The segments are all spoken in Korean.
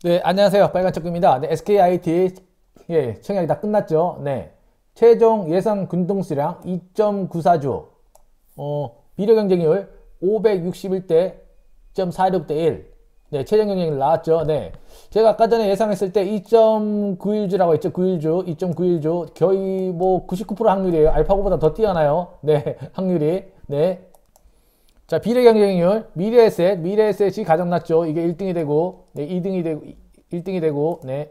네, 안녕하세요. 빨간척입니다. 네, SKIT, 예, 청약이 다 끝났죠. 네. 최종 예상 균등수량 2.94주, 비례 경쟁률 561대 0.46대 1. 네, 최종 경쟁률 나왔죠. 네. 제가 아까 전에 예상했을 때 2.91주라고 했죠. 91주, 2.91주. 거의 뭐 99% 확률이에요. 알파고보다 더 뛰어나요. 네, 확률이. 네. 자, 비례 경쟁률, 미래에셋이 가장 낮죠. 이게 1등이 되고, 네, 2등이 되고, 1등이 되고, 네,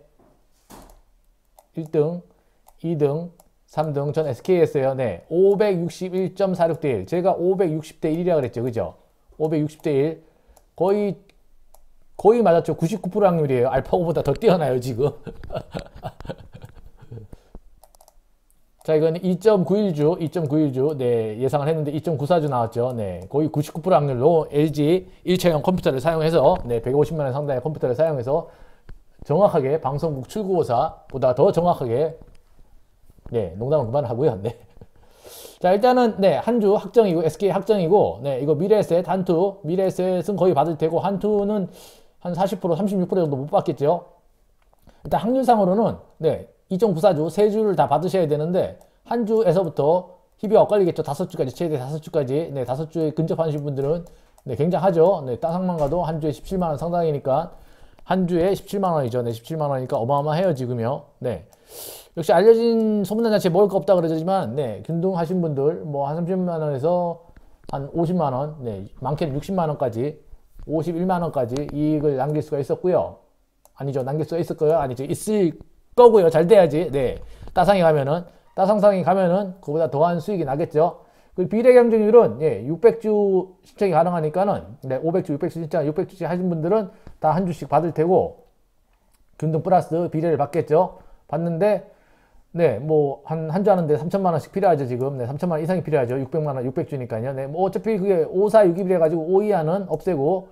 1등, 2등, 3등, 전 SK였어요. 네, 561.46대 1. 제가 560대 1이라고 그랬죠. 그죠? 560대 1. 거의 맞았죠. 99% 확률이에요. 알파고보다 더 뛰어나요, 지금. 자, 이건 2.91주, 네, 예상을 했는데 2.94주 나왔죠. 네, 거의 99% 확률로 LG 일체형 컴퓨터를 사용해서, 네, 150만원 상당의 컴퓨터를 사용해서 정확하게 방송국 출구조사보다 더 정확하게, 네, 농담은 그만하고요. 네. 자, 일단은, 네, 한주 확정이고, SK 확정이고, 네, 이거 미래에셋, 한투, 미래에셋은 거의 받을 테고, 한투는 한 40%, 36% 정도 못 받겠죠. 일단 확률상으로는, 네, 2.94주, 3주를 다 받으셔야 되는데, 한 주에서부터 희비가 엇갈리겠죠. 5주까지, 최대 5주까지. 네, 5주에 근접하신 분들은, 네, 굉장하죠. 네, 따상만 가도 한 주에 17만원 상당이니까, 한 주에 17만원이죠. 네, 17만원이니까 어마어마해요, 지금요. 네. 역시 알려진 소문난 자체에 먹을 거 없다 그러지만, 네, 균등하신 분들, 뭐, 한 30만원에서 한 50만원, 네, 많게는 60만원까지, 51만원까지 이익을 남길 수가 있었고요. 아니죠. 남길 수가 있을 거예요. 아니죠. 있을 거고요. 잘 돼야지. 네. 따상상이 가면은 그보다 더한 수익이 나겠죠. 그 비례 경쟁률은, 예, 600주 신청이 가능하니까는, 네, 500주 신청, 600주씩 하신 분들은 다 한 주씩 받을 테고, 균등 플러스 비례를 받겠죠. 받는데, 네, 뭐, 한 주 하는데 3천만원씩 필요하죠, 지금. 네, 3천만원 이상이 필요하죠. 600만원, 600주니까요. 네, 뭐, 어차피 그게 5, 4, 6이 해가지고 5 이하는 없애고,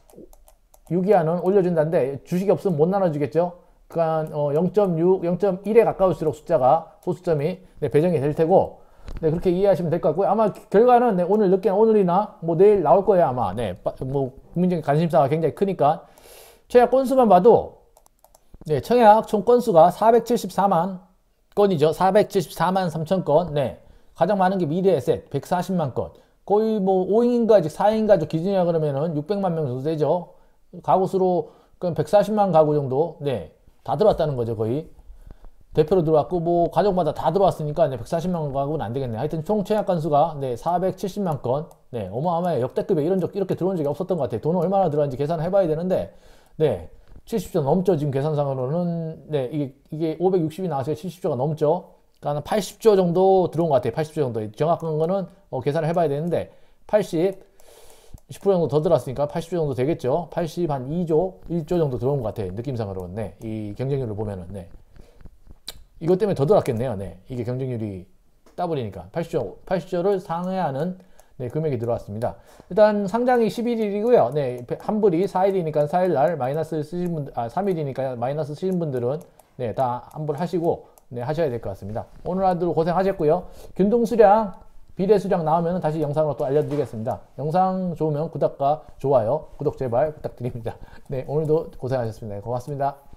6 이하는 올려준다는데, 주식이 없으면 못 나눠주겠죠. 그러니까 0.6, 0.1에 가까울수록 숫자가 소수점이, 네, 배정이 될 테고, 네, 그렇게 이해하시면 될 것 같고요. 아마 결과는, 네, 오늘이나 뭐 내일 나올 거예요, 아마. 네, 뭐 국민적인 관심사가 굉장히 크니까. 청약 건수만 봐도, 네, 청약 총 건수가 474만 건이죠. 474만 3천 건. 네, 가장 많은 게 미래에셋 140만 건. 거의 뭐 5인 가족, 4인 가족 기준이라 그러면은 600만 명 정도 되죠. 가구 수로 그럼 140만 가구 정도, 네, 다 들어왔다는 거죠. 거의 대표로 들어왔고, 뭐 가족마다 다 들어왔으니까, 네, 140만 가구는 안 되겠네. 하여튼 총 청약 건수가, 네, 470만 건. 네, 어마어마해. 역대급에 이렇게 들어온 적이 없었던 것 같아요. 돈은 얼마나 들어왔는지 계산을 해봐야 되는데, 네, 70조 넘죠. 지금 계산상으로는. 네, 이게 560이 나와서 70조가 넘죠. 그러니까 80조 정도 들어온 것 같아요. 80조 정도. 정확한 거는 계산을 해봐야 되는데, 10% 정도 더 들어왔으니까 80조 정도 되겠죠. 80 한 2조, 1조 정도 들어온 것 같아요. 느낌상으로는. 네, 이 경쟁률을 보면은. 네, 이것 때문에 더 들어왔겠네요. 네, 이게 경쟁률이 따블이니까 80조를 상회하는, 네, 금액이 들어왔습니다. 일단 상장이 11일이고요. 네, 환불이 4일이니까 4일날 마이너스 쓰신 분들, 3일이니까 마이너스 쓰신 분들은, 네, 다 환불하시고, 네, 하셔야 될 것 같습니다. 오늘 하루 고생하셨고요. 균등수량, 비례수량 나오면 다시 영상으로 또 알려드리겠습니다. 영상 좋으면 구독과 좋아요, 구독 제발 부탁드립니다. 네, 오늘도 고생하셨습니다. 고맙습니다.